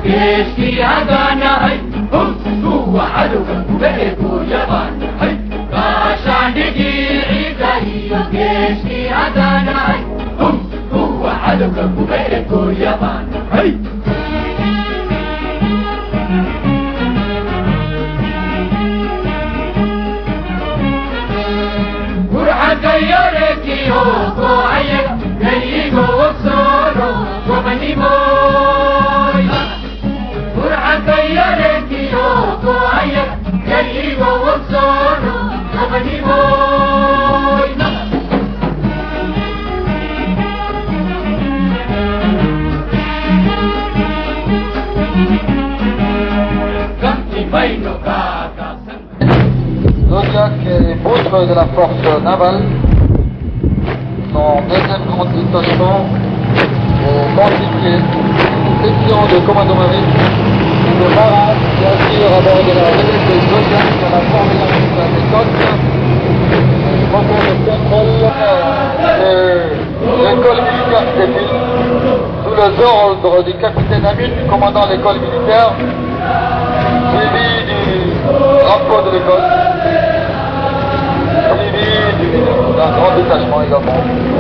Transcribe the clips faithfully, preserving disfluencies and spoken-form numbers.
كيشكي عدانا هاي هم هو عدو بيكو يابان هاي كاشان دي عيداي كيشكي عدانا هاي هم هو عدو بيكو يابان هاي Yoreki oko aye, keigo oksoro, gomani boy. Uraka yoreki oko aye, keigo oksoro, gomani boy. Kanti baino kaka. Zodiac est poutre de la force navale. Son deuxième grande distinction est bandifié, section de commando marine, de marin qui assure à bord de la relève de Zodiac dans la formulation de des côtes, recours de contrôle de l'école militaire Stéphile, sous les ordres du capitaine Amine, commandant l'école militaire, suivi du drapeau de l'école. D'un grand détachement également.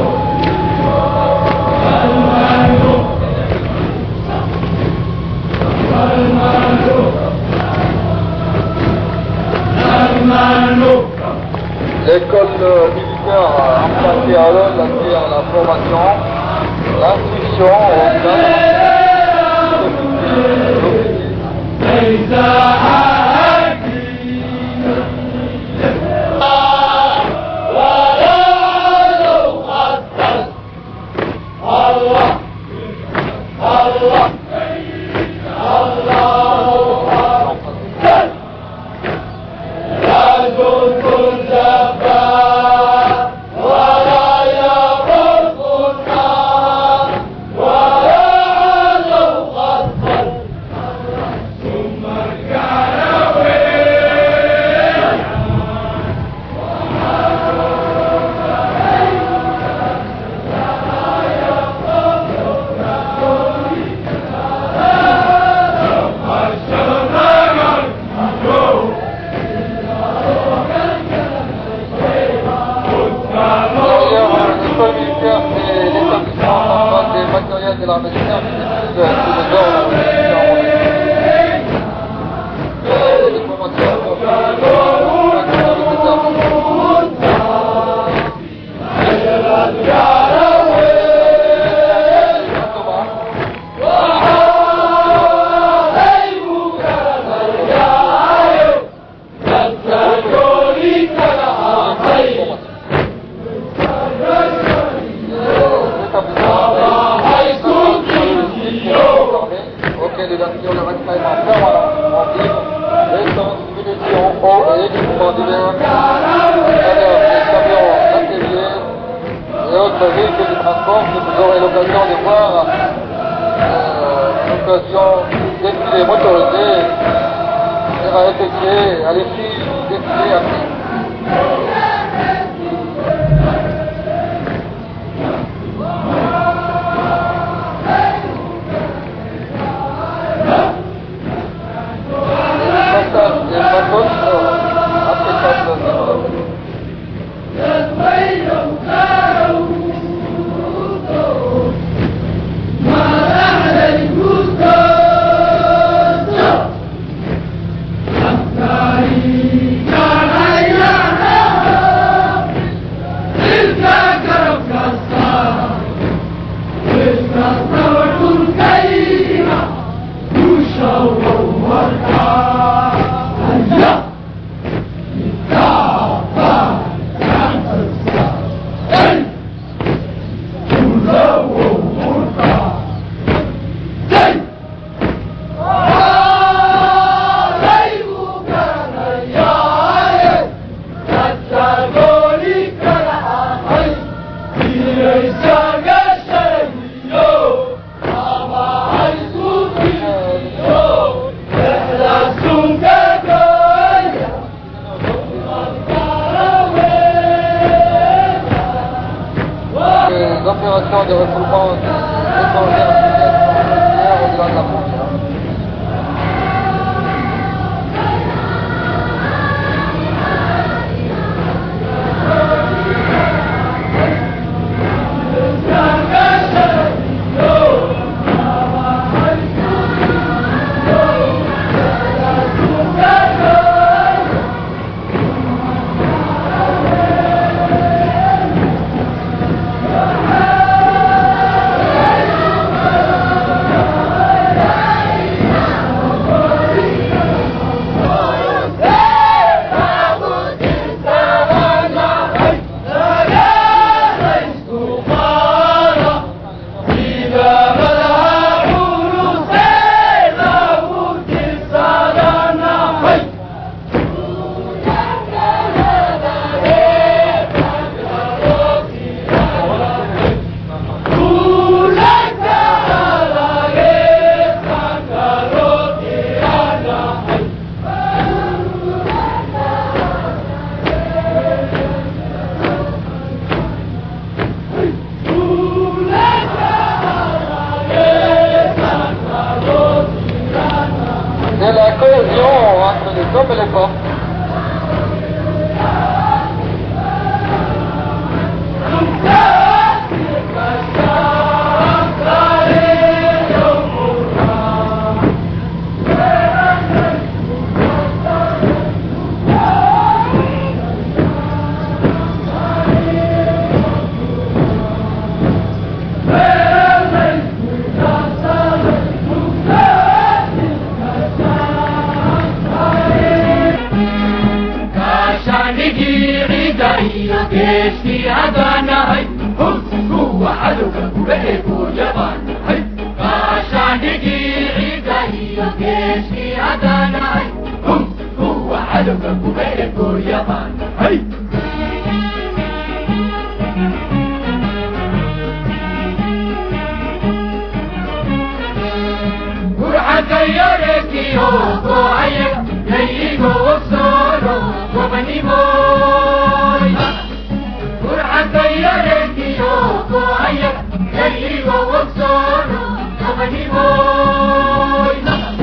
L'école militaire implantée à l'O L assure la formation, l'instruction au cadre de l'officier. De l'armée de terre, sous les ordres de la mission de ravitaillement permanent en vivre, essence, munitions, eau et équipements divers, chaleur des camions ateliers et autres véhicules de transport que vous aurez l'occasion de voir euh, l'occasion défilés motorisés sera effectué à l'effet défilé à pied. Opérations de refoulement étrangères au-delà de la frontière. عشانجي عيداي جيشي هدانا هاي هم هو عدوك وبقيك وجبان هاي عشانجي عيداي جيشي هدانا هاي هم هو عدوك وبقيك وجبان هاي Kayareki oko ayek yayigo solo gobani boy Qur'an kayareki oko ayek yayigo solo gobani boy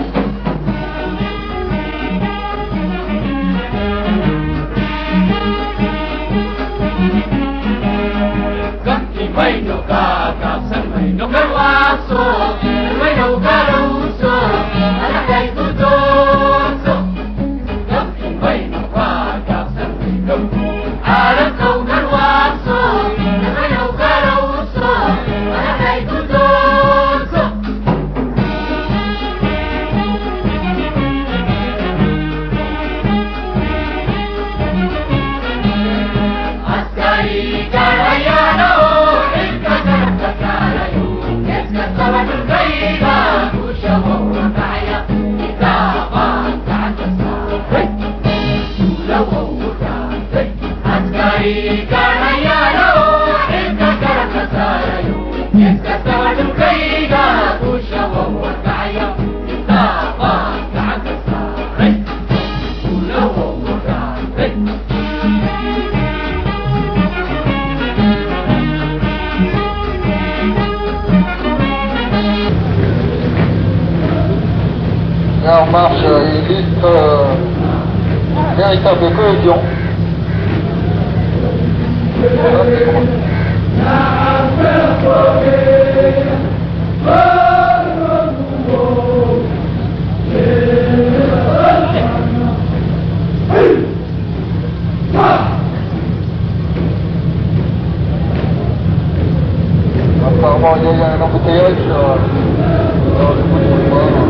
Kanti maino ka ka san maino karwaso maino karuso Là on marche illustre euh, véritable cohésion. Apparemment il y a un embouteillage euh, dans le bout du boulevard.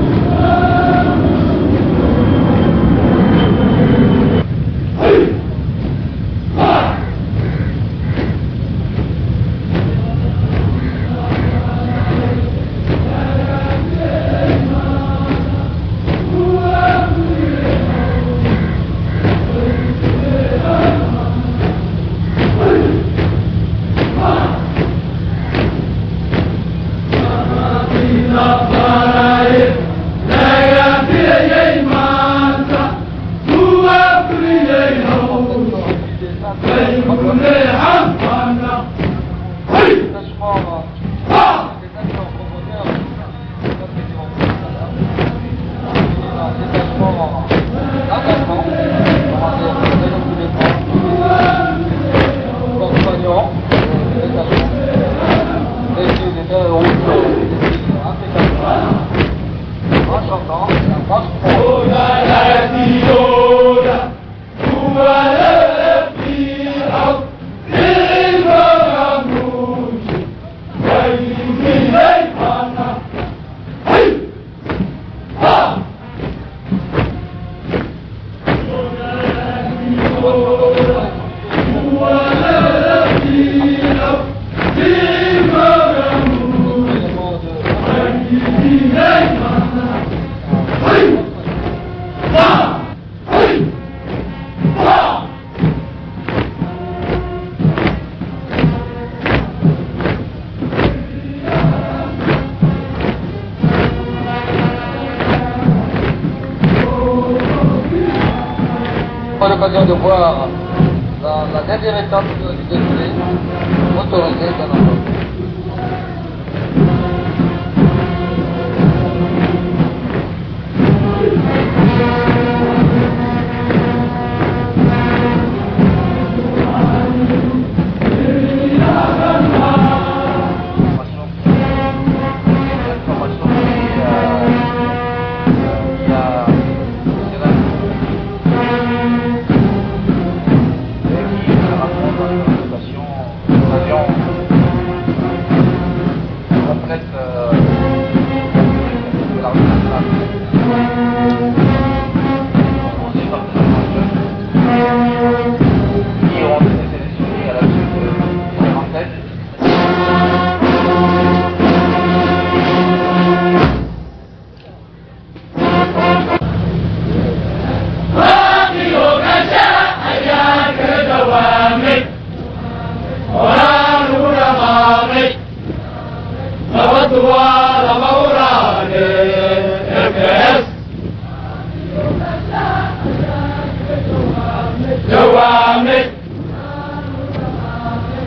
L'occasion de voir la, la dernière étape du défilé motorisé dans notre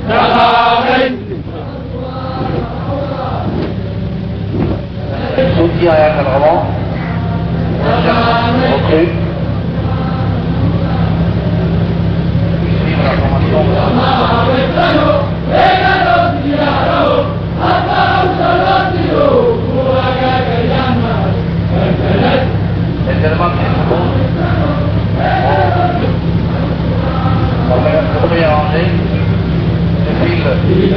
Soutien et encadrement. Recrue. Suivre la formation. Également, on met la première rangée. Le fil.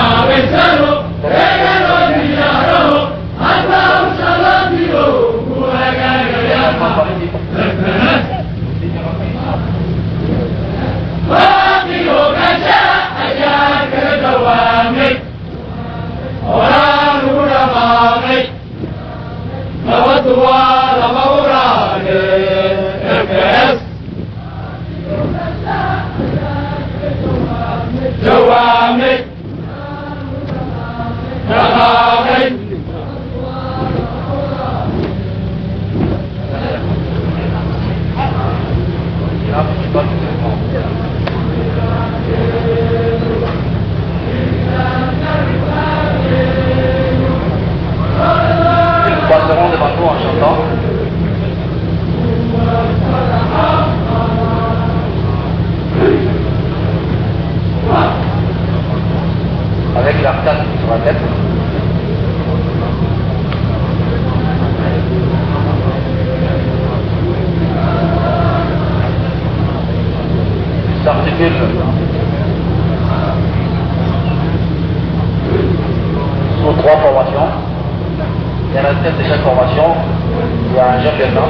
Passeront devant nous en chantant. Avec l'arcade sur la tête. Il s'articule sur trois formations. Il y a la tête de chaque formation, il y a un championnat.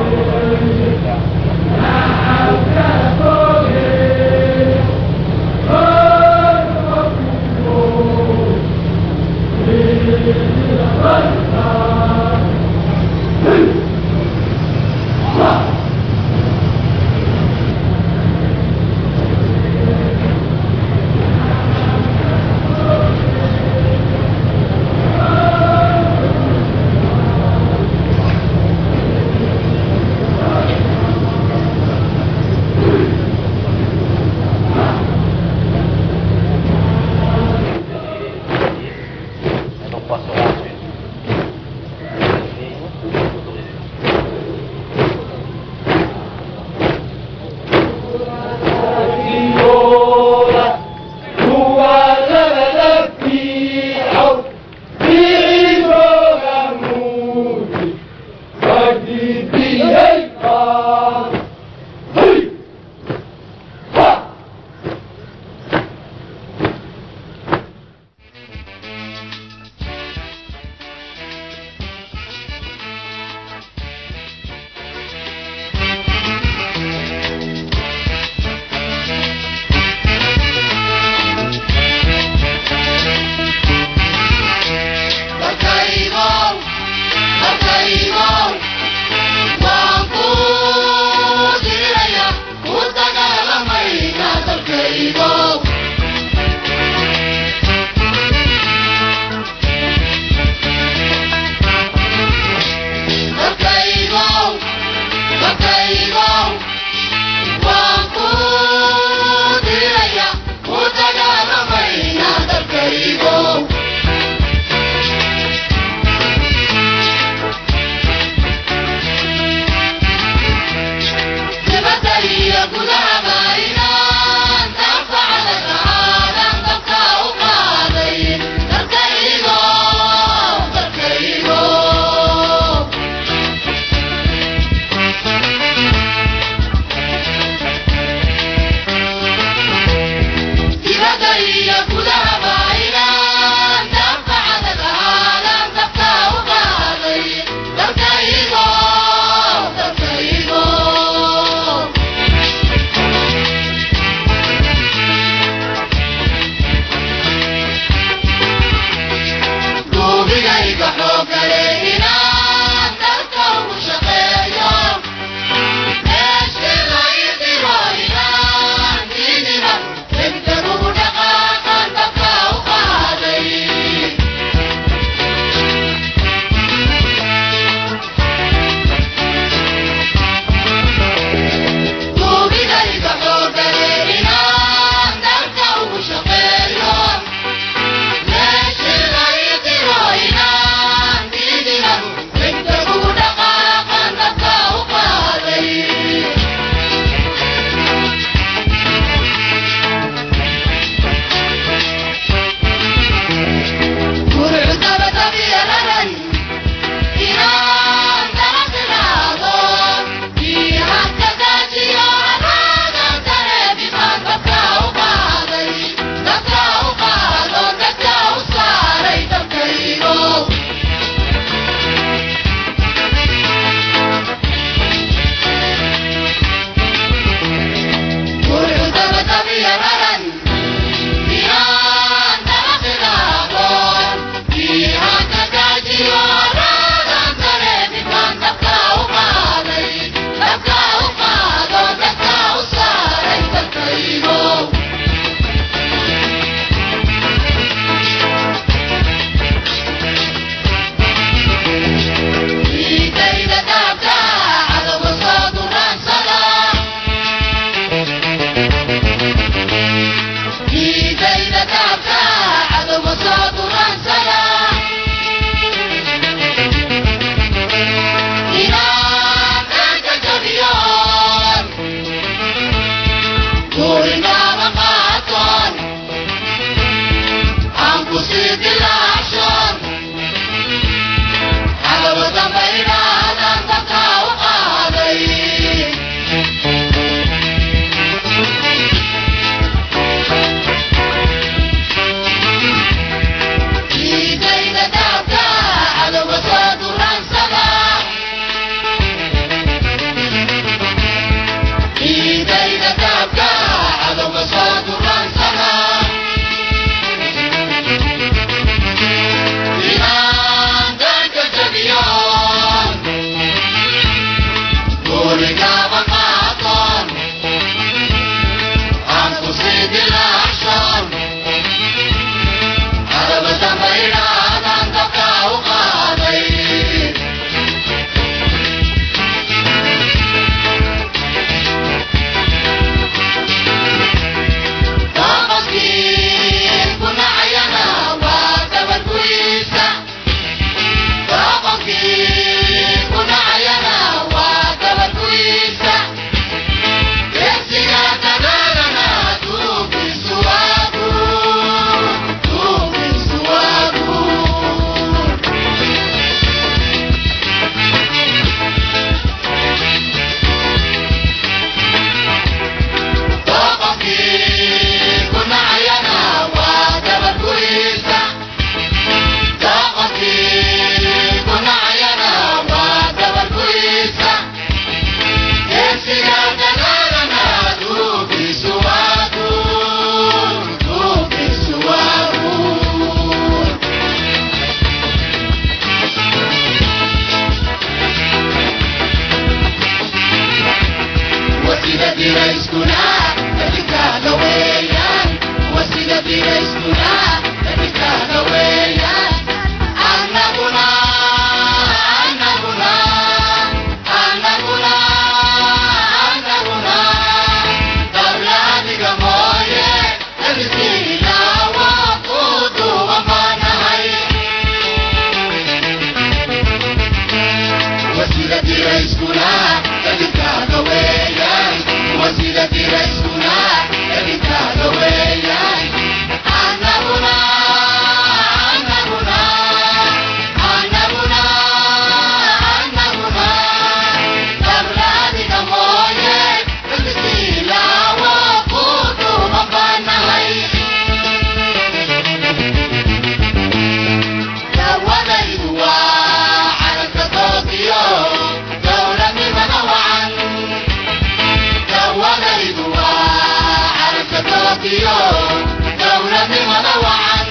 Tokyo, دولة مدوعة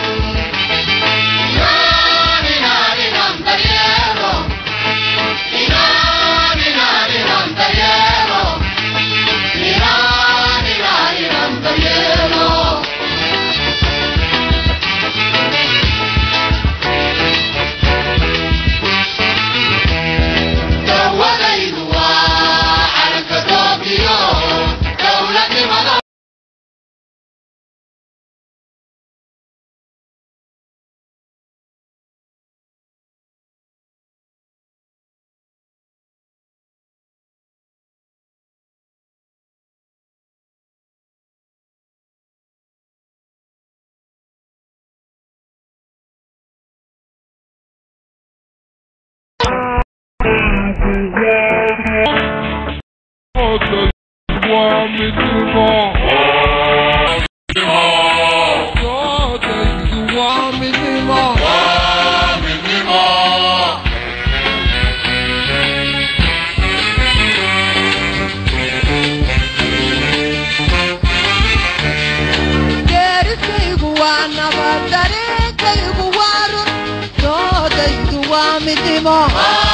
إيران إيران إيران تريرو إيران إيران إيران تريرو إيران إيران إيران تريرو دولة إيدوا حركة طوكيو دولة مدوعة Midnimo.